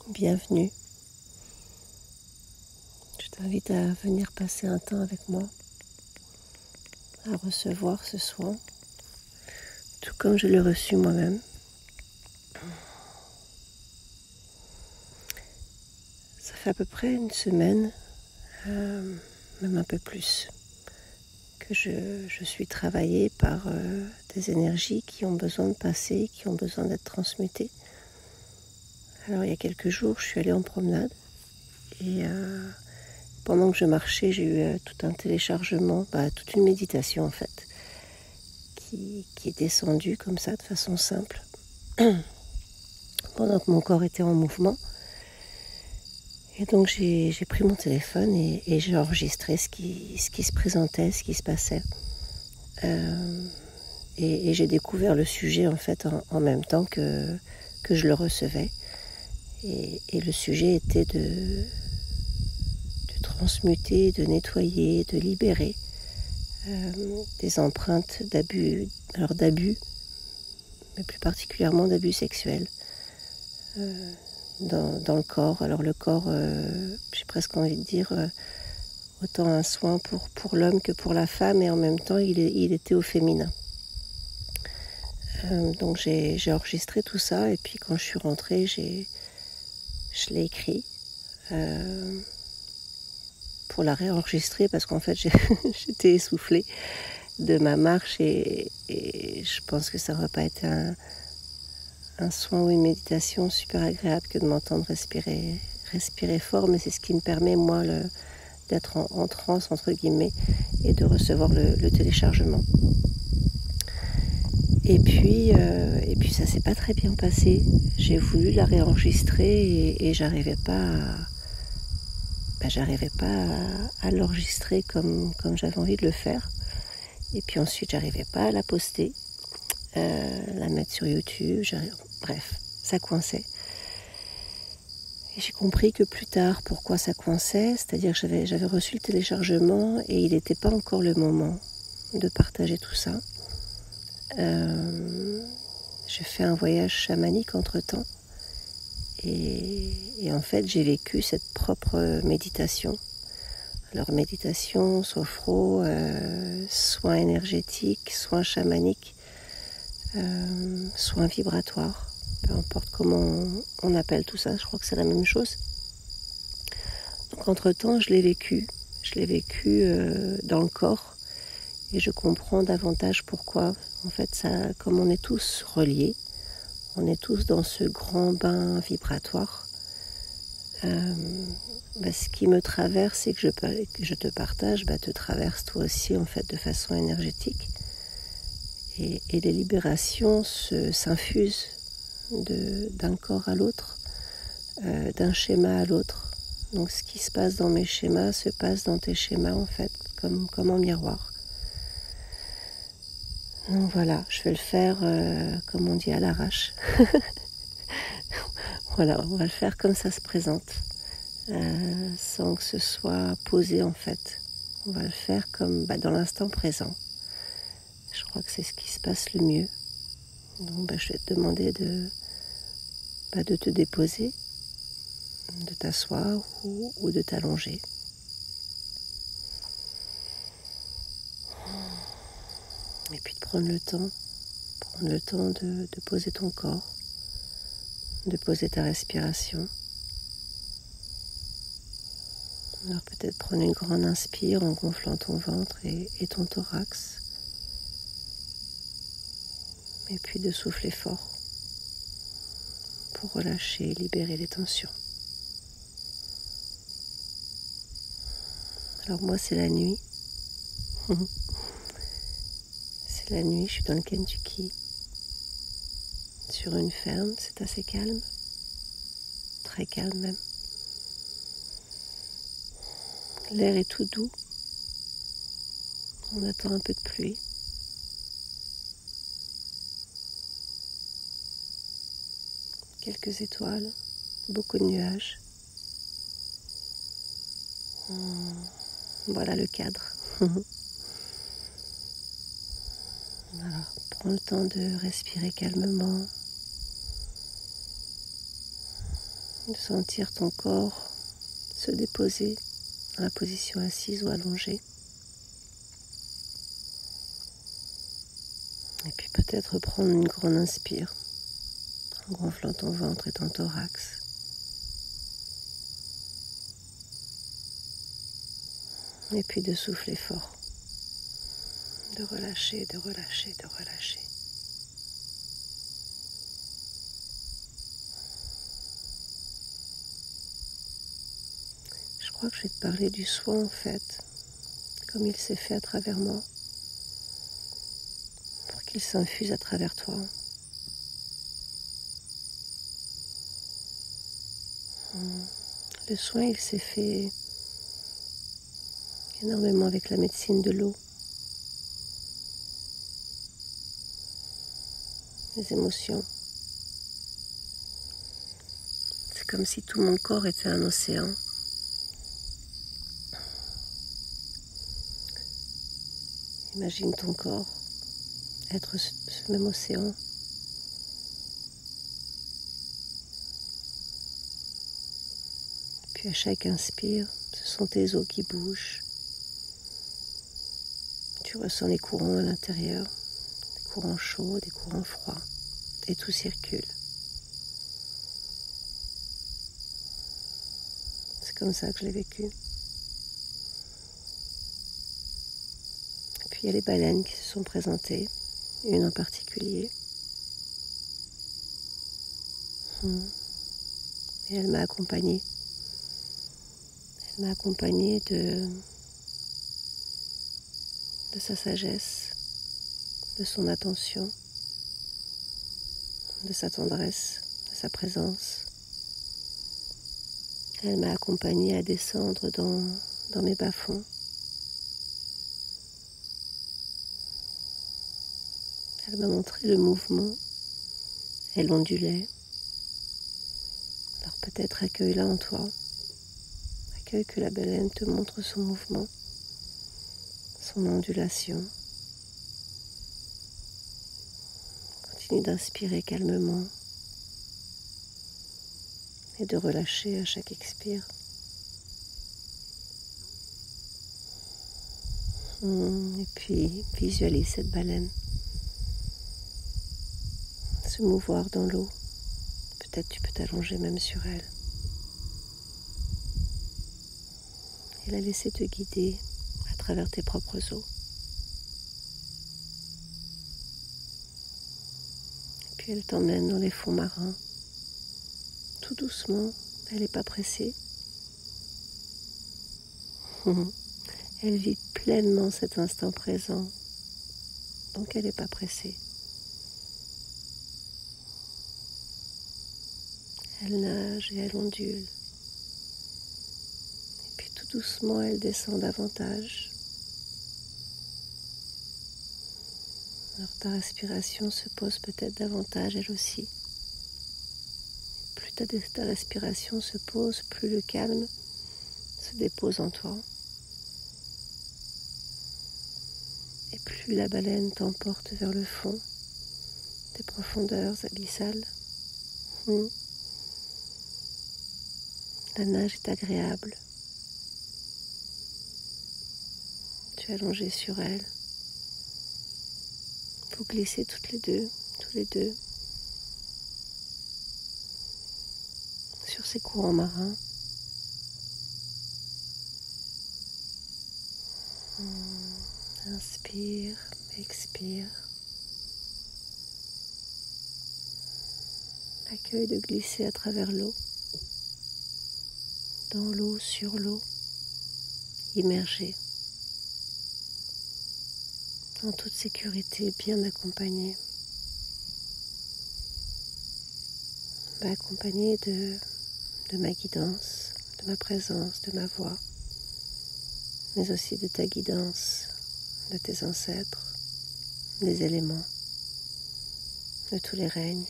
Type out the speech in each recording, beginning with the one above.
Bienvenue. Je t'invite à venir passer un temps avec moi, à recevoir ce soin, tout comme je l'ai reçu moi-même. Ça fait à peu près une semaine, même un peu plus, que je suis travaillée par des énergies qui ont besoin de passer, qui ont besoin d'être transmutées. Alors il y a quelques jours, je suis allée en promenade et pendant que je marchais, j'ai eu tout un téléchargement, toute une méditation en fait, qui est descendue comme ça de façon simple, pendant que mon corps était en mouvement. Et donc j'ai pris mon téléphone et j'ai enregistré ce qui se présentait, ce qui se passait. Et j'ai découvert le sujet en fait en même temps que je le recevais. Et le sujet était de transmuter, de nettoyer, de libérer des empreintes d'abus, mais plus particulièrement d'abus sexuels dans le corps. Alors le corps, j'ai presque envie de dire, autant un soin pour l'homme que pour la femme, et en même temps il était au féminin. Donc j'ai enregistré tout ça, et puis quand je suis rentrée, je l'ai écrit pour la réenregistrer, parce qu'en fait j'étais essoufflée de ma marche, et je pense que ça n'aurait pas été un soin ou une méditation super agréable que de m'entendre respirer fort, mais c'est ce qui me permet moi d'être en transe entre guillemets et de recevoir le téléchargement. Et puis ça s'est pas très bien passé. J'ai voulu la réenregistrer et j'arrivais pas à l'enregistrer comme j'avais envie de le faire. Et puis ensuite j'arrivais pas à la poster, la mettre sur YouTube. Bref, ça coinçait. Et j'ai compris que plus tard, pourquoi ça coinçait, c'est-à-dire que j'avais reçu le téléchargement et il n'était pas encore le moment de partager tout ça. J'ai fait un voyage chamanique entre-temps et en fait j'ai vécu cette propre méditation. Alors méditation, sophro, soins énergétiques, soins chamaniques, soins vibratoires, peu importe comment on appelle tout ça, je crois que c'est la même chose. Donc entre-temps je l'ai vécu dans le corps. Et je comprends davantage pourquoi. En fait, ça, comme on est tous reliés, on est tous dans ce grand bain vibratoire. Ce qui me traverse et que je te partage, te traverse toi aussi en fait de façon énergétique. Et les libérations s'infusent d'un corps à l'autre, d'un schéma à l'autre. Donc ce qui se passe dans mes schémas se passe dans tes schémas en fait, comme en miroir. Donc voilà, je vais le faire, comme on dit, à l'arrache. Voilà, on va le faire comme ça se présente, sans que ce soit posé en fait. On va le faire comme dans l'instant présent. Je crois que c'est ce qui se passe le mieux. Donc je vais te demander de te déposer, de t'asseoir ou de t'allonger. Et puis de prendre le temps de poser ton corps, de poser ta respiration. Alors peut-être prendre une grande inspire en gonflant ton ventre et ton thorax. Et puis de souffler fort pour relâcher et libérer les tensions. Alors moi c'est la nuit. C'est la nuit, je suis dans le Kentucky. Sur une ferme, c'est assez calme. Très calme même. L'air est tout doux. On attend un peu de pluie. Quelques étoiles, beaucoup de nuages. Voilà le cadre. Voilà, prends le temps de respirer calmement. de sentir ton corps se déposer dans la position assise ou allongée. Et puis peut-être prendre une grande inspire en gonflant ton ventre et ton thorax. Et puis de souffler fort, de relâcher, de relâcher, de relâcher. Je crois que je vais te parler du soin en fait, comme il s'est fait à travers moi, pour qu'il s'infuse à travers toi. Le soin, il s'est fait énormément avec la médecine de l'eau, les émotions. C'est comme si tout mon corps était un océan. Imagine ton corps être ce même océan. Puis à chaque inspire, ce sont tes os qui bougent. Tu ressens les courants à l'intérieur, des courants chauds, des courants froids, et tout circule. C'est comme ça que je l'ai vécu. Puis il y a les baleines qui se sont présentées, une en particulier. Et elle m'a accompagnée. Elle m'a accompagnée de sa sagesse, de son attention, de sa tendresse, de sa présence. Elle m'a accompagnée à descendre dans mes bas-fonds. Elle m'a montré le mouvement. Elle ondulait. Alors peut-être accueille-la en toi. Accueille que la baleine te montre son mouvement, son ondulation. Continue d'inspirer calmement et de relâcher à chaque expire. Et puis visualise cette baleine se mouvoir dans l'eau. Peut-être tu peux t'allonger même sur elle. Et la laisser te guider à travers tes propres eaux. Et puis elle t'emmène dans les fonds marins. Tout doucement, elle n'est pas pressée. Elle vit pleinement cet instant présent. Donc elle n'est pas pressée. Elle nage et elle ondule. Et puis tout doucement, elle descend davantage. Alors ta respiration se pose peut-être davantage elle aussi. Et plus ta respiration se pose, plus le calme se dépose en toi. Et plus la baleine t'emporte vers le fond des profondeurs abyssales. La nage est agréable. Tu es allongé sur elle. Vous glissez tous les deux, sur ces courants marins. Inspire, expire. Accueille de glisser à travers l'eau. Dans l'eau, sur l'eau, immergé, en toute sécurité, bien accompagné. Accompagné de ma guidance, de ma présence, de ma voix, mais aussi de ta guidance, de tes ancêtres, des éléments, de tous les règnes.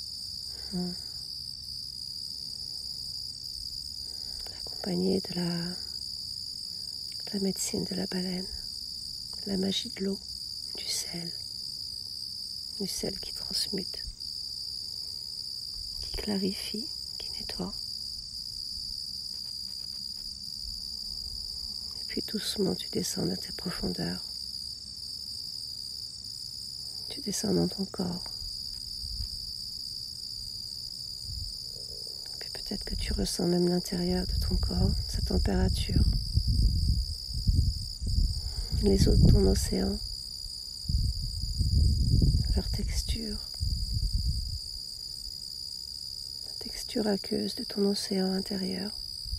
Accompagné de la médecine de la baleine, la magie de l'eau, du sel qui transmute, qui clarifie, qui nettoie. Doucement, tu descends de tes profondeurs. Tu descends dans ton corps. Puis peut-être que tu ressens même l'intérieur de ton corps, sa température. Les eaux de ton océan, leur texture. La texture aqueuse de ton océan intérieur.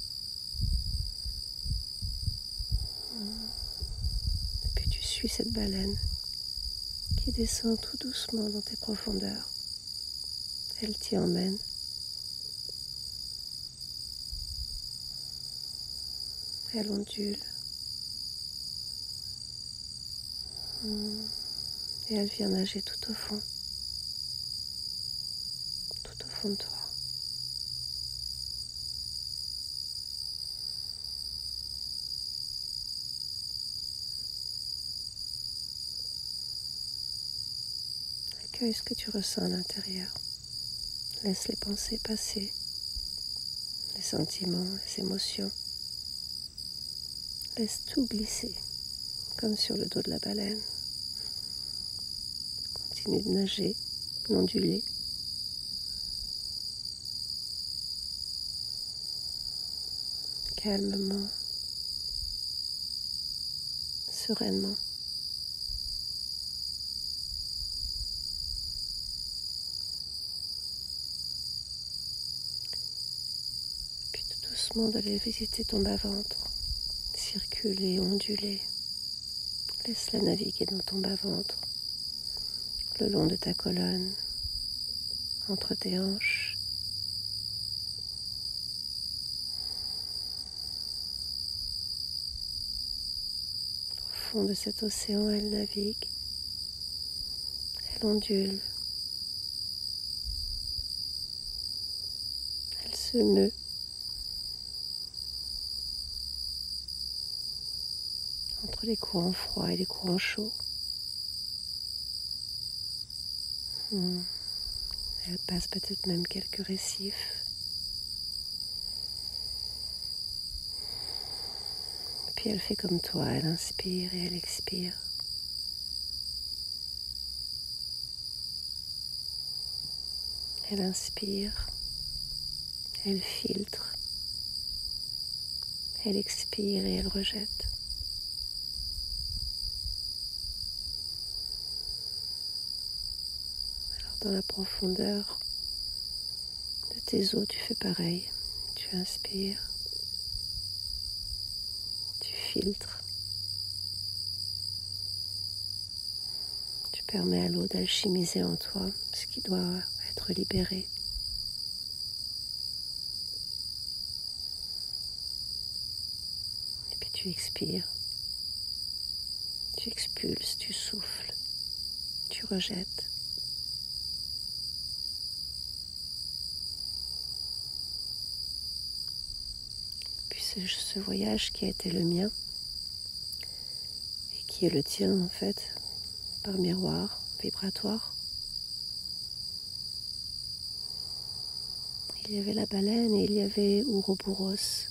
Et puis tu suis cette baleine qui descend tout doucement dans tes profondeurs. Elle t'y emmène. Elle ondule. Et elle vient nager tout au fond de toi. Accueille ce que tu ressens à l'intérieur. Laisse les pensées passer, les sentiments, les émotions. Laisse tout glisser, comme sur le dos de la baleine. Continue de nager, d'onduler. Calmement, sereinement. Puis tout doucement d'aller visiter ton bas-ventre, circuler, onduler. Laisse-la naviguer dans ton bas-ventre, le long de ta colonne, entre tes hanches. Au fond de cet océan, elle navigue, elle ondule, elle se meut. Entre les courants froids et les courants chauds. Elle passe peut-être même quelques récifs. Puis elle fait comme toi, elle inspire et elle expire. Elle inspire, elle filtre, elle expire et elle rejette. Alors dans la profondeur de tes os, tu fais pareil. Tu inspires, tu filtres. Tu permets à l'eau d'alchimiser en toi ce qui doit être libéré. Et puis tu expires, tu expulses, tu souffles, tu rejettes. Puis ce voyage qui a été le mien et qui est le tien en fait, par miroir vibratoire. Il y avait la baleine et il y avait Ouroboros,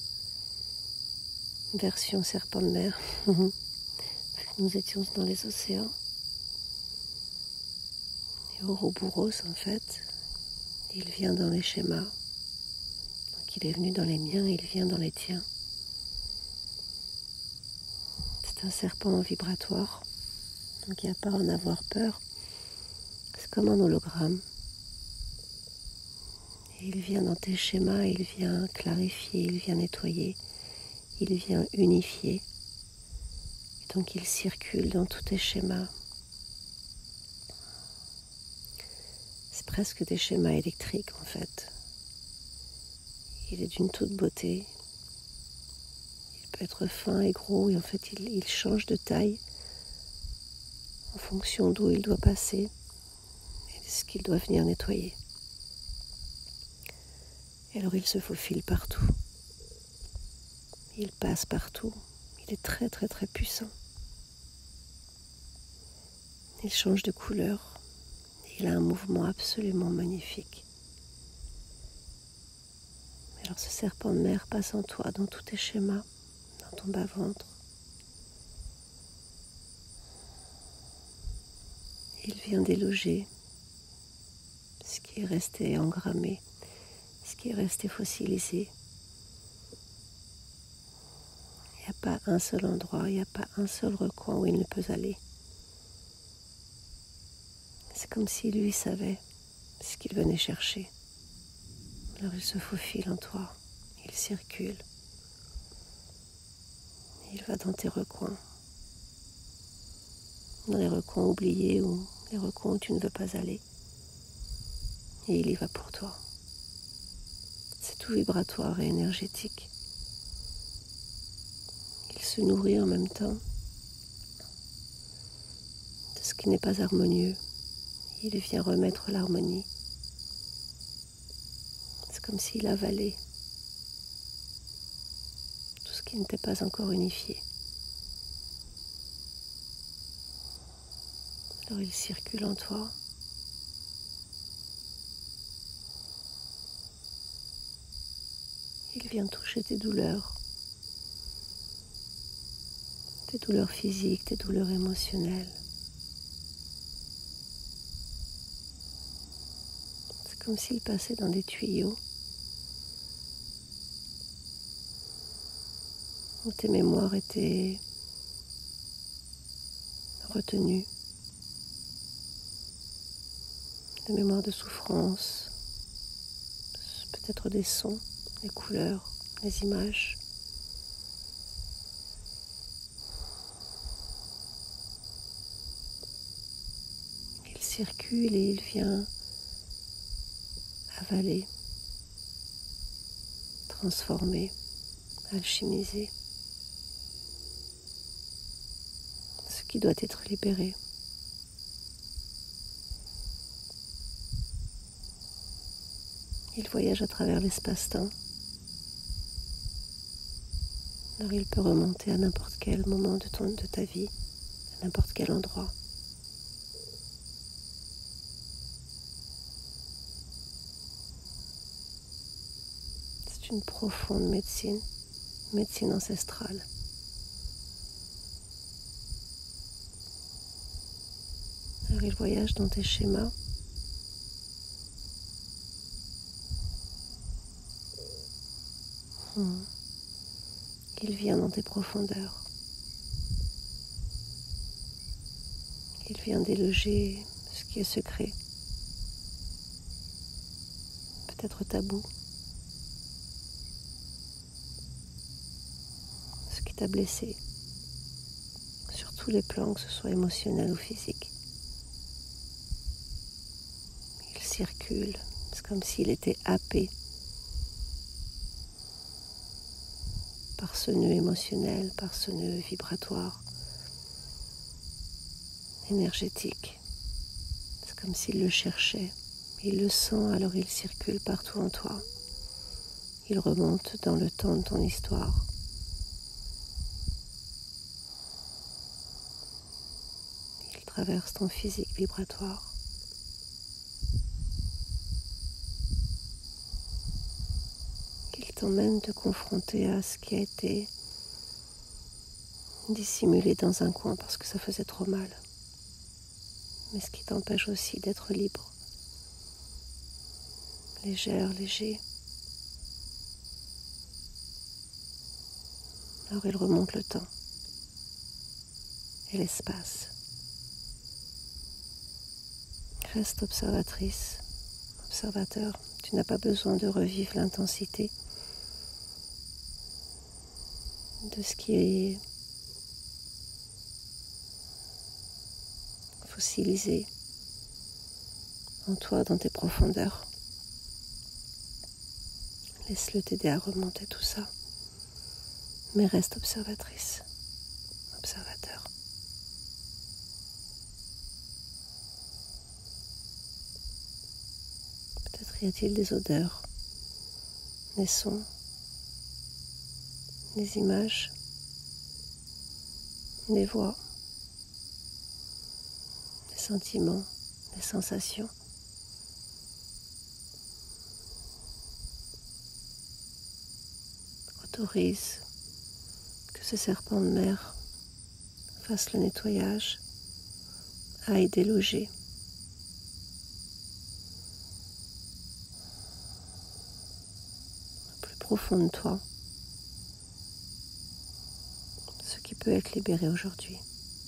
version serpent de mer. Nous étions dans les océans. Et Ouroboros, en fait, il vient dans les schémas. Donc il est venu dans les miens, il vient dans les tiens. C'est un serpent vibratoire. Donc il n'y a pas à en avoir peur. C'est comme un hologramme. Et il vient dans tes schémas, il vient clarifier, il vient nettoyer, il vient unifier. Et donc il circule dans tous tes schémas. C'est presque des schémas électriques en fait. Il est d'une toute beauté. Il peut être fin et gros et en fait il change de taille en fonction d'où il doit passer et de ce qu'il doit venir nettoyer. Et alors il se faufile partout. Il passe partout. Il est très très très puissant. Il change de couleur. Il a un mouvement absolument magnifique. Alors ce serpent de mer passe en toi, dans tous tes schémas, dans ton bas-ventre. Il vient déloger ce qui est resté engrammé, ce qui est resté fossilisé. Il n'y a pas un seul endroit, il n'y a pas un seul recoin où il ne peut aller. C'est comme si lui savait ce qu'il venait chercher. Alors il se faufile en toi, il circule, il va dans tes recoins, dans les recoins oubliés ou les recoins où tu ne veux pas aller. Et il y va pour toi. C'est tout vibratoire et énergétique. Il se nourrit en même temps de ce qui n'est pas harmonieux. Il vient remettre l'harmonie. C'est comme s'il avalait tout ce qui n'était pas encore unifié. Alors il circule en toi. Il vient toucher tes douleurs physiques, tes douleurs émotionnelles. C'est comme s'il passait dans des tuyaux où tes mémoires étaient retenues, des mémoires de souffrance, peut-être des sons, des couleurs, des images. Il circule et il vient avaler, transformer, alchimiser ce qui doit être libéré. Il voyage à travers l'espace-temps. Alors il peut remonter à n'importe quel moment de ta vie, à n'importe quel endroit. C'est une profonde médecine ancestrale. Alors il voyage dans tes schémas. Il vient dans tes profondeurs. Il vient déloger ce qui est secret, peut-être tabou, ce qui t'a blessé, sur tous les plans, que ce soit émotionnel ou physique. Il circule, c'est comme s'il était happé par ce nœud émotionnel, par ce nœud vibratoire, énergétique. C'est comme s'il le cherchait. Il le sent, alors il circule partout en toi. Il remonte dans le temps de ton histoire. Il traverse ton physique vibratoire. Il t'emmène te confronter à ce qui a été dissimulé dans un coin parce que ça faisait trop mal. Mais ce qui t'empêche aussi d'être libre, légère, léger. Alors il remonte le temps et l'espace. Reste observatrice, observateur. Tu n'as pas besoin de revivre l'intensité de ce qui est fossilisé en toi, dans tes profondeurs. Laisse-le t'aider à remonter tout ça. Mais reste observatrice, observateur. Peut-être y a-t-il des odeurs, des sons, des images, des voix, des sentiments, des sensations. Autorise que ce serpent de mer fasse le nettoyage aille déloger. Au plus profond de toi, ce qui peut être libéré aujourd'hui.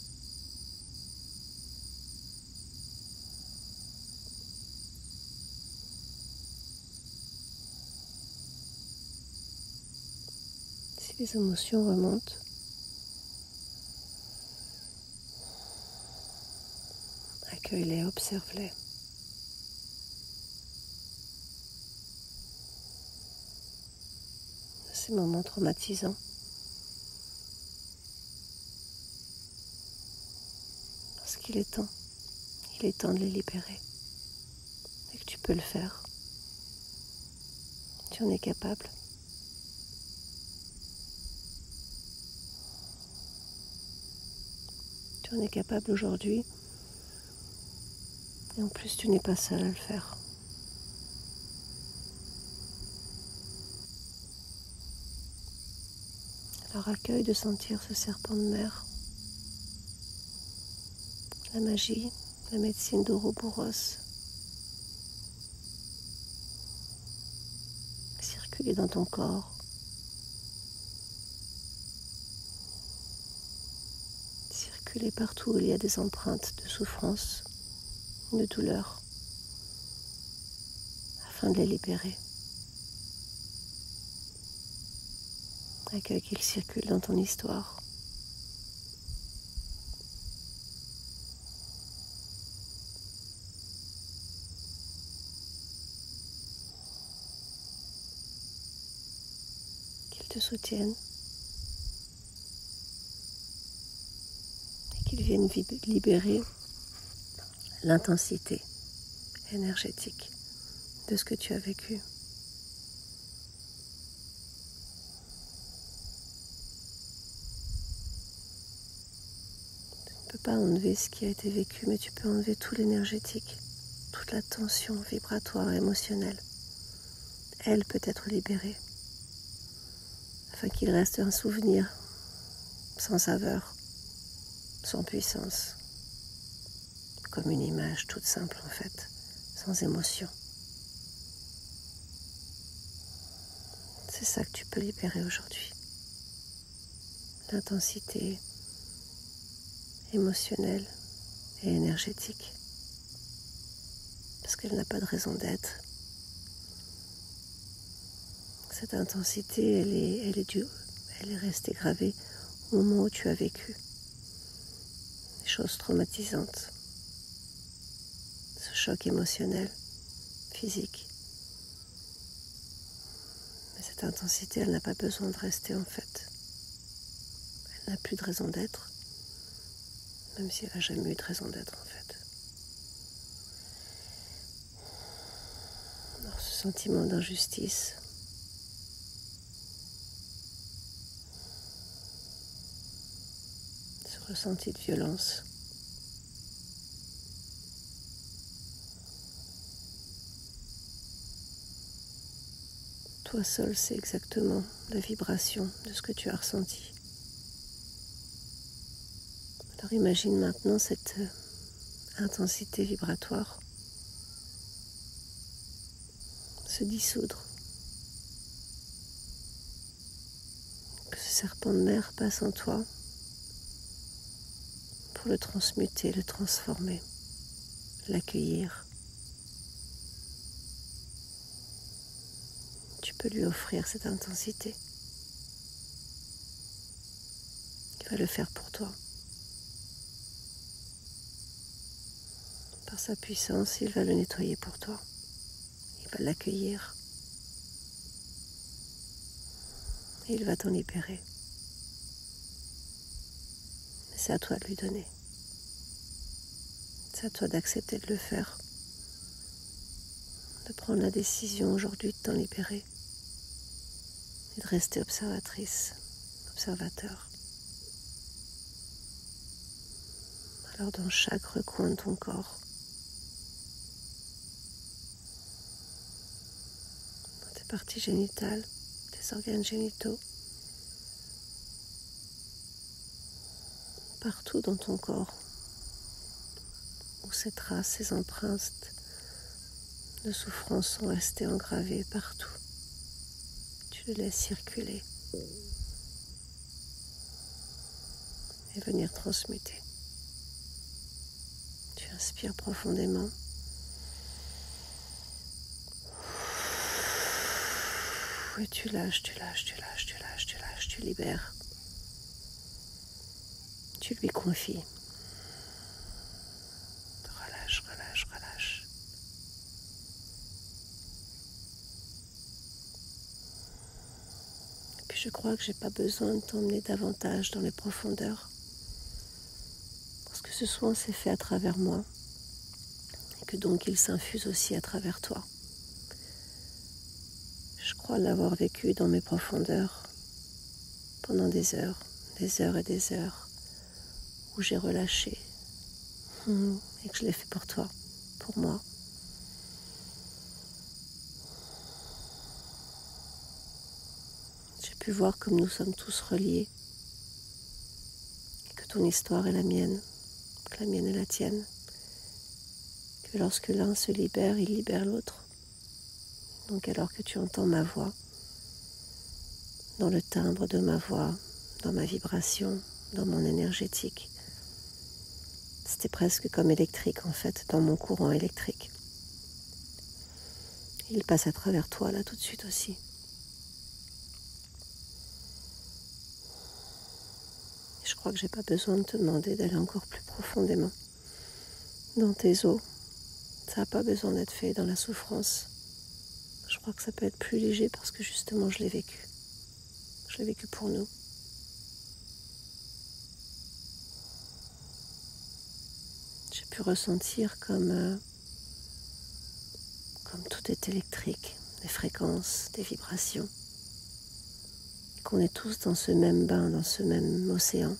Si les émotions remontent, accueille-les, observe-les. Ces moments traumatisants. Parce qu'il est temps. Il est temps de les libérer. Et que tu peux le faire. Tu en es capable. Tu en es capable aujourd'hui. Et en plus, tu n'es pas seul à le faire. Alors accueille de sentir ce serpent de mer. La magie, la médecine d'Ouroboros. Circuler dans ton corps. Circuler partout où il y a des empreintes de souffrance, de douleur, afin de les libérer. Accueille qu'il circule dans ton histoire. Qu'il te soutienne. Et qu'il vienne libérer l'intensité énergétique de ce que tu as vécu. Tu ne peux pas enlever ce qui a été vécu, mais tu peux enlever tout l'énergétique, toute la tension vibratoire, émotionnelle. Elle peut être libérée, afin qu'il reste un souvenir sans saveur, sans puissance, comme une image toute simple en fait, sans émotion. C'est ça que tu peux libérer aujourd'hui. L'intensité émotionnelle et énergétique. Parce qu'elle n'a pas de raison d'être. Cette intensité, elle est restée gravée au moment où tu as vécu des choses traumatisantes. Ce choc émotionnel, physique. Mais cette intensité, elle n'a pas besoin de rester en fait. Elle n'a plus de raison d'être. Même si elle n'a jamais eu de raison d'être en fait. Alors ce sentiment d'injustice, ce ressenti de violence, toi seul sais exactement la vibration de ce que tu as ressenti. Alors imagine maintenant cette intensité vibratoire se dissoudre. Que ce serpent de mer passe en toi pour le transmuter, le transformer, l'accueillir. Tu peux lui offrir cette intensité. Il va le faire pour toi. Par sa puissance, il va le nettoyer pour toi. Il va l'accueillir. Et il va t'en libérer. Mais c'est à toi de lui donner. C'est à toi d'accepter de le faire. De prendre la décision aujourd'hui de t'en libérer. Et de rester observatrice, observateur. Alors dans chaque recoin de ton corps, dans tes parties génitales, tes organes génitaux, partout dans ton corps, où ces traces, ces empreintes de souffrance sont restées engravées partout. Tu le laisses circuler et venir transmuter. Tu inspires profondément. Et tu lâches, tu libères. Tu lui confies. Relâche. Et puis je crois que j'ai pas besoin de t'emmener davantage dans les profondeurs. Parce que ce soin s'est fait à travers moi. Et que donc il s'infuse aussi à travers toi. Je crois l'avoir vécu dans mes profondeurs pendant des heures et des heures, où j'ai relâché et que je l'ai fait pour toi, pour moi. J'ai pu voir comme nous sommes tous reliés, et que ton histoire est la mienne, que la mienne est la tienne, que lorsque l'un se libère, il libère l'autre. Donc alors que tu entends ma voix, dans le timbre de ma voix, dans ma vibration, dans mon énergétique, c'était presque comme électrique en fait, dans mon courant électrique. Il passe à travers toi là tout de suite aussi. Et je crois que j'ai pas besoin de te demander d'aller encore plus profondément dans tes eaux. Ça n'a pas besoin d'être fait dans la souffrance. Je crois que ça peut être plus léger parce que justement je l'ai vécu. Je l'ai vécu pour nous. J'ai pu ressentir comme tout est électrique, des fréquences, des vibrations. Et qu'on est tous dans ce même bain, dans ce même océan.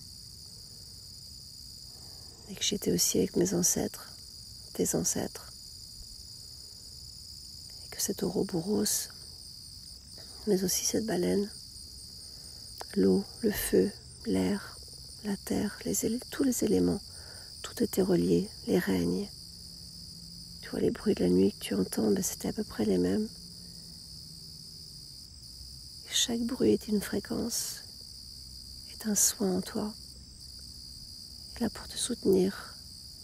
Et que j'étais aussi avec mes ancêtres, tes ancêtres. Et que cet Ouroboros, mais aussi cette baleine, l'eau, le feu, l'air, la terre, tous les éléments, tout était relié, les règnes. Tu vois, les bruits de la nuit que tu entends, c'était à peu près les mêmes. Et chaque bruit est une fréquence, est un soin en toi, est là pour te soutenir.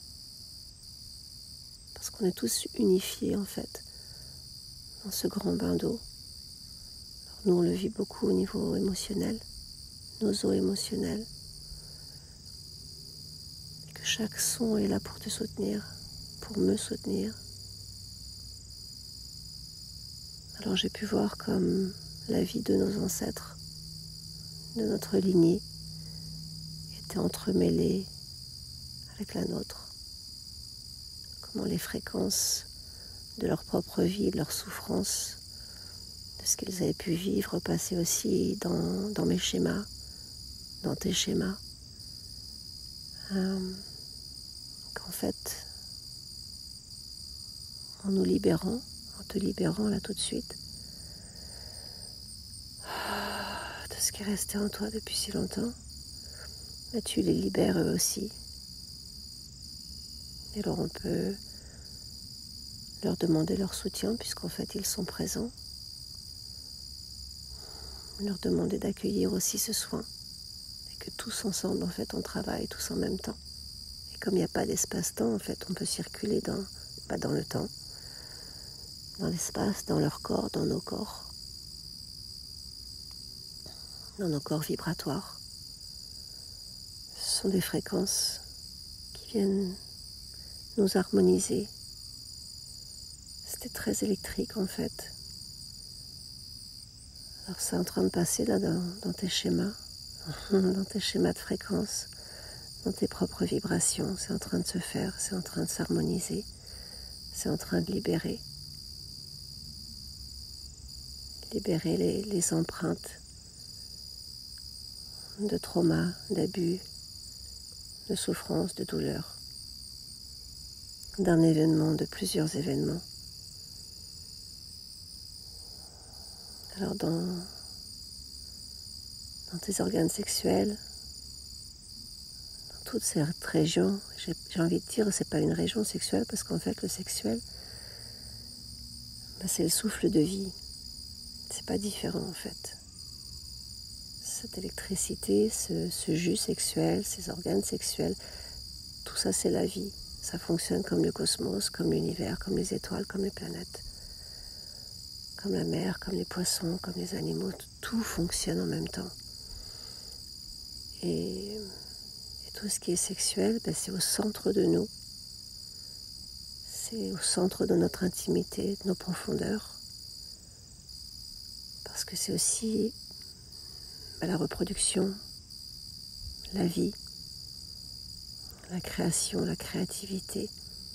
Parce qu'on est tous unifiés en fait, dans ce grand bain d'eau. Alors, nous, on le vit beaucoup au niveau émotionnel, nos eaux émotionnelles. Et que chaque son est là pour te soutenir, pour me soutenir. Alors j'ai pu voir comme la vie de nos ancêtres, de notre lignée, était entremêlée avec la nôtre. Comment les fréquences de leur propre vie, de leur souffrance, de ce qu'ils avaient pu vivre, passaient aussi dans mes schémas, dans tes schémas. Qu'en fait, en nous libérant, en te libérant là tout de suite, de ce qui est resté en toi depuis si longtemps, tu les libères eux aussi. Et alors on peut leur demander leur soutien puisqu'en fait ils sont présents. Leur demander d'accueillir aussi ce soin et que tous ensemble en fait on travaille tous en même temps. Et comme il n'y a pas d'espace-temps en fait on peut circuler dans le temps, dans l'espace, dans leur corps, dans nos corps vibratoires. Ce sont des fréquences qui viennent nous harmoniser. C'était très électrique en fait. Alors c'est en train de passer là dans tes schémas, dans tes schémas de fréquences, dans tes propres vibrations. C'est en train de se faire, c'est en train de s'harmoniser, c'est en train de libérer. Libérer les empreintes de trauma, d'abus, de souffrance, de douleur, d'un événement, de plusieurs événements. Alors dans tes organes sexuels, dans toute cette région, j'ai envie de dire, c'est pas une région sexuelle, parce qu'en fait, le sexuel, c'est le souffle de vie. C'est pas différent, en fait. Cette électricité, ce jus sexuel, ces organes sexuels, tout ça, c'est la vie. Ça fonctionne comme le cosmos, comme l'univers, comme les étoiles, comme les planètes, comme la mer, comme les poissons, comme les animaux. Tout fonctionne en même temps. Et tout ce qui est sexuel, c'est au centre de nous. C'est au centre de notre intimité, de nos profondeurs. Parce que c'est aussi la reproduction, la vie, la création, la créativité.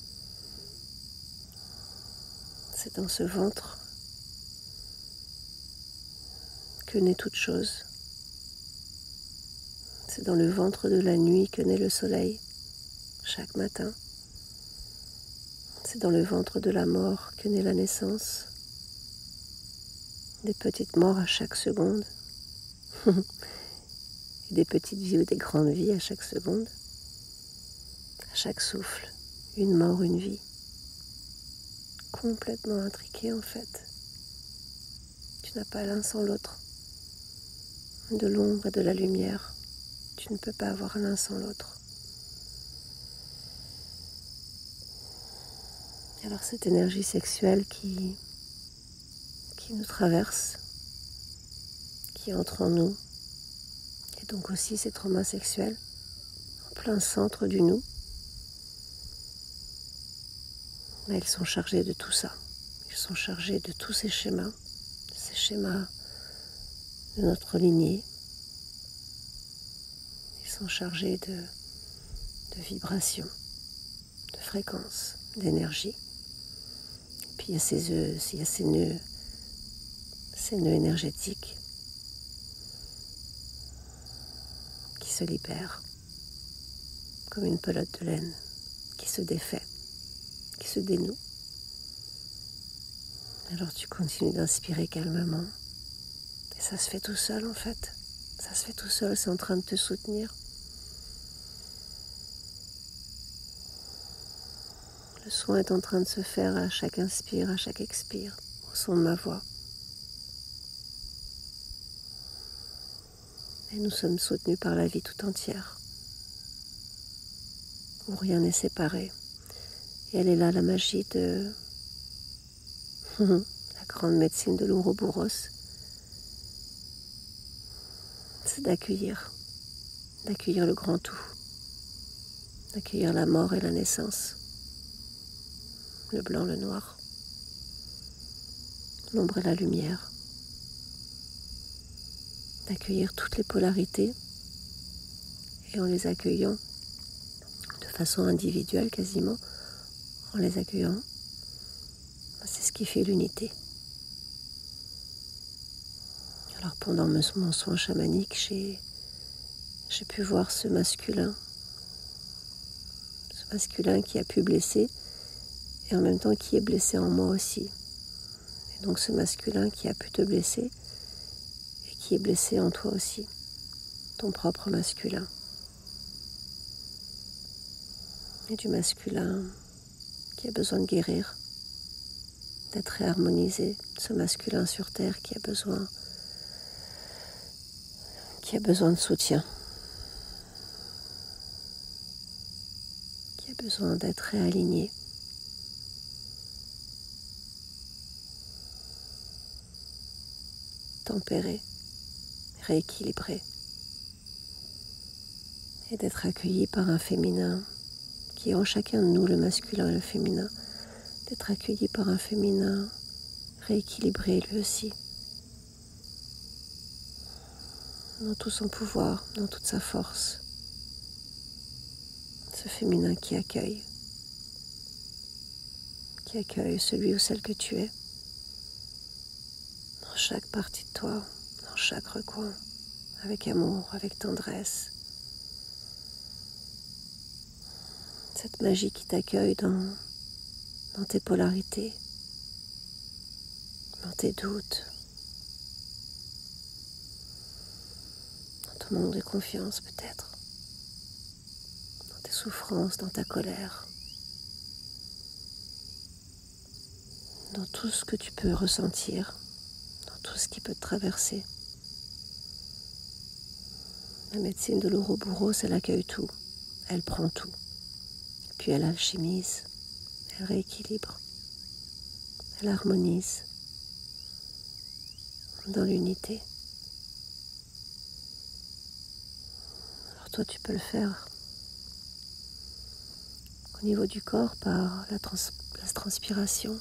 C'est dans ce ventre que naît toute chose. C'est dans le ventre de la nuit que naît le soleil, chaque matin. C'est dans le ventre de la mort que naît la naissance. Des petites morts à chaque seconde. Et des petites vies ou des grandes vies à chaque seconde. À chaque souffle, une mort, une vie. Complètement intriqué en fait. Tu n'as pas l'un sans l'autre. De l'ombre et de la lumière. Tu ne peux pas avoir l'un sans l'autre. Alors cette énergie sexuelle qui nous traverse, qui entre en nous, et donc aussi ces traumas sexuels, en plein centre du nous, ils sont chargés de tout ça. Ils sont chargés de tous ces schémas de notre lignée. Ils sont chargés de vibrations, de fréquences, d'énergie. Et puis il y a ces nœuds énergétiques qui se libèrent comme une pelote de laine qui se défait, qui se dénoue. Alors tu continues d'inspirer calmement et ça se fait tout seul en fait. Ça se fait tout seul, c'est en train de te soutenir. Le soin est en train de se faire à chaque inspire, à chaque expire, au son de ma voix. Et nous sommes soutenus par la vie tout entière, où rien n'est séparé. Et elle est là, la magie de la grande médecine de l'Ouroboros. C'est d'accueillir le grand tout, d'accueillir la mort et la naissance, le blanc, le noir, l'ombre et la lumière, d'accueillir toutes les polarités et en les accueillant de façon individuelle quasiment, en les accueillant, c'est ce qui fait l'unité. Alors pendant mon soin chamanique, j'ai pu voir ce masculin qui a pu blesser et en même temps qui est blessé en moi aussi. Et donc ce masculin qui a pu te blesser et qui est blessé en toi aussi, ton propre masculin. Et du masculin qui a besoin de guérir, d'être réharmonisé, ce masculin sur terre qui a besoin de soutien, qui a besoin d'être réaligné. Tempéré, rééquilibré, et d'être accueilli par un féminin qui est en chacun de nous, le masculin et le féminin, d'être accueilli par un féminin rééquilibré lui aussi, dans tout son pouvoir, dans toute sa force. Ce féminin qui accueille celui ou celle que tu es, dans chaque partie de toi, dans chaque recoin, avec amour, avec tendresse. Cette magie qui t'accueille dans tes polarités, dans tes doutes, dans ton manque de confiance peut-être. souffrances, dans ta colère, dans tout ce que tu peux ressentir, dans tout ce qui peut te traverser. La médecine de l'Ouroboros, elle accueille tout, elle prend tout, puis elle alchimise, elle rééquilibre, elle harmonise dans l'unité. Alors toi, tu peux le faire au niveau du corps par la transpiration,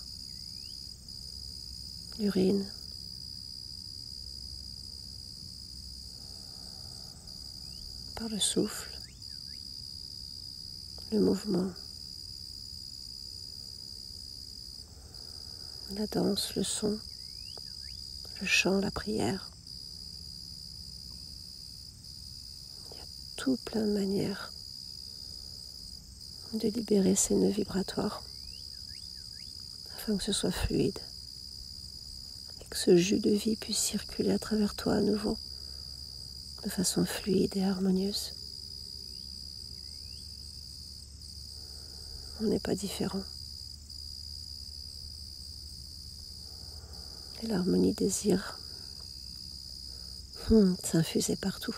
l'urine, par le souffle, le mouvement, la danse, le son, le chant, la prière. Il y a tout plein de manières de libérer ces nœuds vibratoires afin que ce soit fluide et que ce jus de vie puisse circuler à travers toi à nouveau de façon fluide et harmonieuse. On n'est pas différent. Et l'harmonie désire s'infuser partout.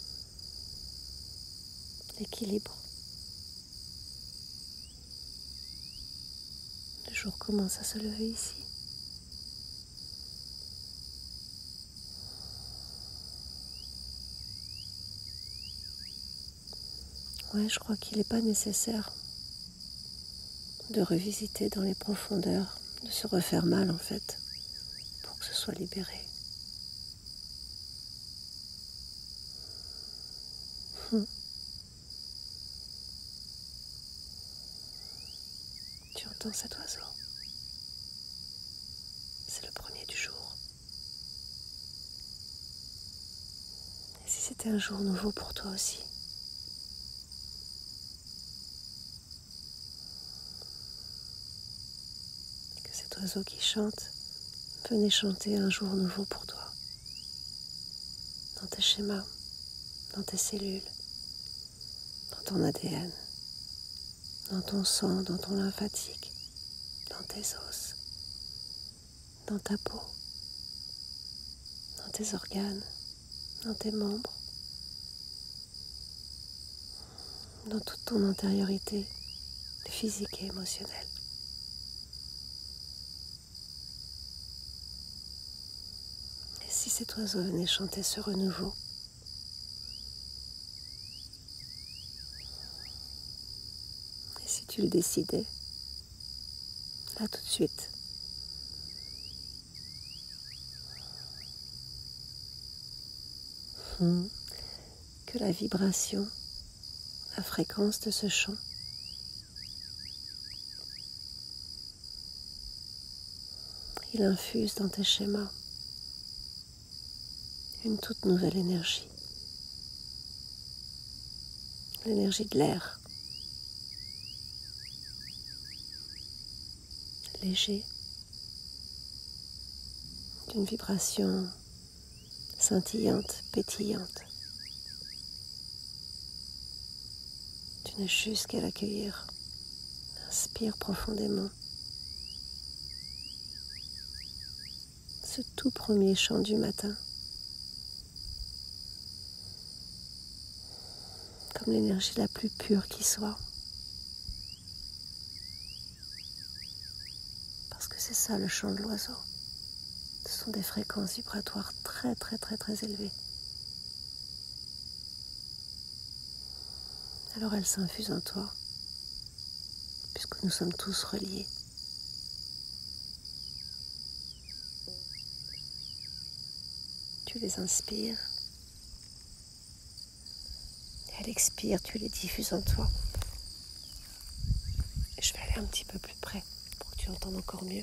L'équilibre. Le jour commence à se lever ici. Ouais, je crois qu'il n'est pas nécessaire de revisiter dans les profondeurs, de se refaire mal en fait, pour que ce soit libéré. Tu entends cet oiseau? C'est le premier du jour. Et si c'était un jour nouveau pour toi aussi? Et que cet oiseau qui chante venait chanter un jour nouveau pour toi, dans tes schémas, dans tes cellules, dans ton ADN, dans ton sang, dans ton lymphatique, dans tes os, dans ta peau, dans tes organes, dans tes membres, dans toute ton intériorité physique et émotionnelle. Et si cet oiseau venait chanter ce renouveau, et si tu le décidais, là tout de suite, que la vibration, la fréquence de ce chant il infuse dans tes schémas une toute nouvelle énergie. L'énergie de l'air. Léger. D'une vibration scintillante, pétillante. Tu n'as juste qu'à l'accueillir. Inspire profondément. Ce tout premier chant du matin. Comme l'énergie la plus pure qui soit. Parce que c'est ça le chant de l'oiseau. Ce sont des fréquences vibratoires très très très très élevées. Alors elles s'infusent en toi, puisque nous sommes tous reliés. Tu les inspires, et à l'expire, tu les diffuses en toi. Et je vais aller un petit peu plus près pour que tu entendes encore mieux.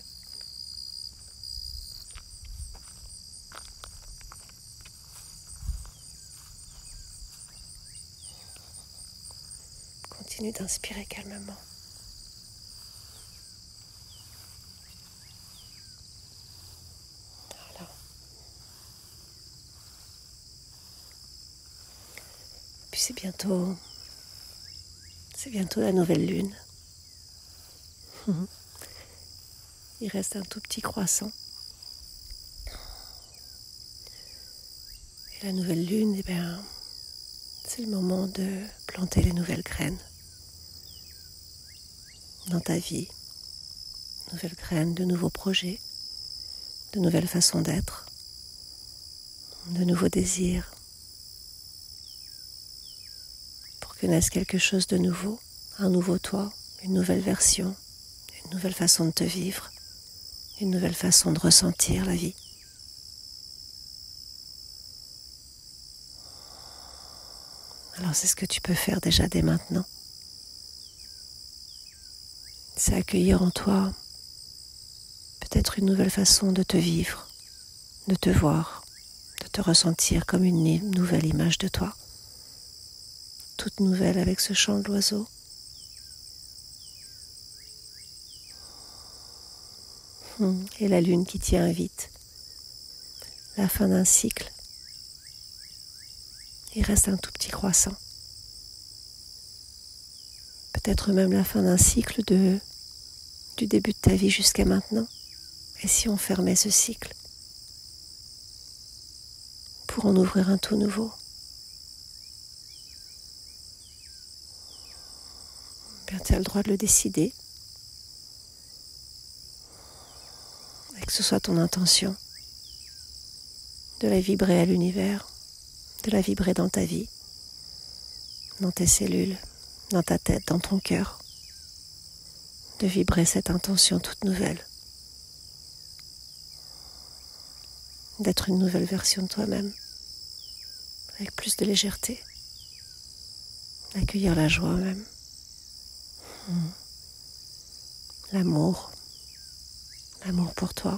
Continue d'inspirer calmement. Voilà. Puis c'est C'est bientôt la nouvelle lune. Il reste un tout petit croissant. Et la nouvelle lune, c'est le moment de planter les nouvelles graines dans ta vie. Nouvelles graines, de nouveaux projets, de nouvelles façons d'être, de nouveaux désirs. Pour que naisse quelque chose de nouveau, un nouveau toi, une nouvelle version, une nouvelle façon de te vivre, une nouvelle façon de ressentir la vie. Alors c'est ce que tu peux faire déjà dès maintenant. C'est accueillir en toi peut-être une nouvelle façon de te vivre, de te voir, de te ressentir comme une nouvelle image de toi. Toute nouvelle avec ce chant de l'oiseau. Et la lune qui t'y invite. La fin d'un cycle. Il reste un tout petit croissant. Peut-être même la fin d'un cycle du début de ta vie jusqu'à maintenant. Et si on fermait ce cycle pour en ouvrir un tout nouveau? Bien, tu as le droit de le décider. Et que ce soit ton intention de la vibrer à l'univers, de la vibrer dans ta vie, dans tes cellules, dans ta tête, dans ton cœur, de vibrer cette intention toute nouvelle, d'être une nouvelle version de toi-même, avec plus de légèreté, d'accueillir la joie même, l'amour pour toi.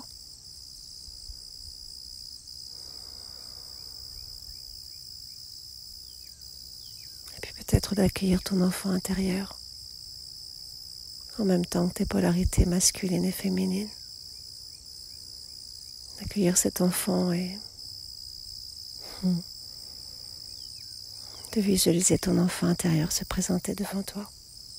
Et puis peut-être d'accueillir ton enfant intérieur, en même temps que tes polarités masculines et féminines. D'accueillir cet enfant et de visualiser ton enfant intérieur se présenter devant toi.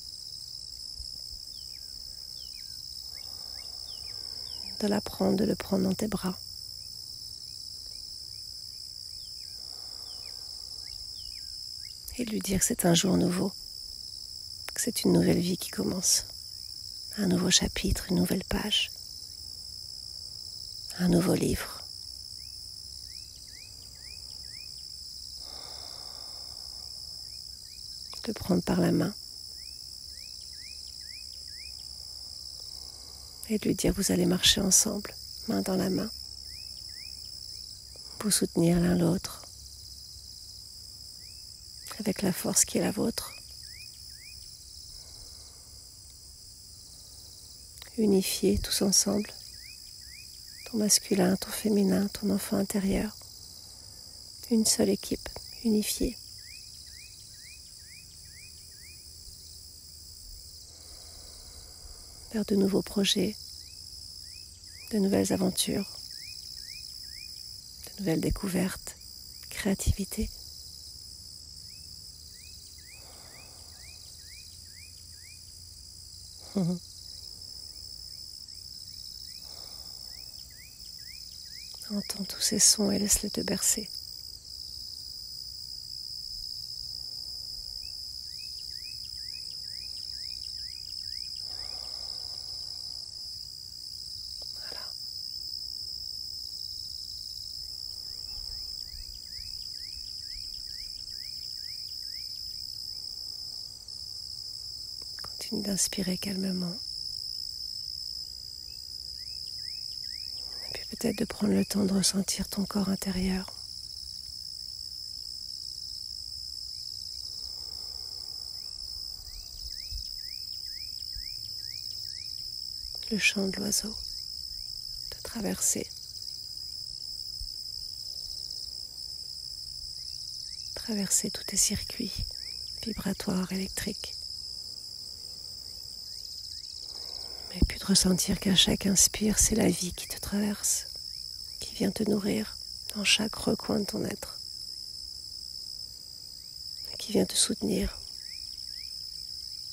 De le prendre dans tes bras. Et de lui dire que c'est un jour nouveau, que c'est une nouvelle vie qui commence. Un nouveau chapitre, une nouvelle page, un nouveau livre. De le prendre par la main et de lui dire vous allez marcher ensemble, main dans la main, vous soutenir l'un l'autre avec la force qui est la vôtre. Unifiés tous ensemble, ton masculin, ton féminin, ton enfant intérieur, une seule équipe, unifiée. Vers de nouveaux projets, de nouvelles aventures, de nouvelles découvertes, créativité. Entends tous ces sons et laisse-les te bercer. Voilà. Continue d'inspirer calmement. Et puis peut-être de prendre le temps de ressentir ton corps intérieur. Le chant de l'oiseau, de traverser tous tes circuits vibratoires, électriques. Et puis de ressentir qu'à chaque inspire, c'est la vie qui te traverse, qui vient te nourrir dans chaque recoin de ton être, qui vient te soutenir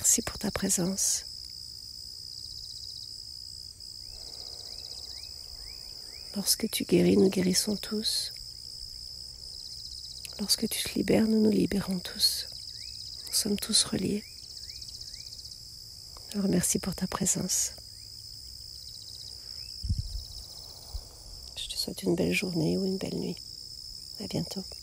Merci pour ta présence. Lorsque tu guéris, nous guérissons tous. Lorsque tu te libères, nous nous libérons tous. Nous sommes tous reliés. Alors merci pour ta présence. Je te souhaite une belle journée ou une belle nuit. À bientôt.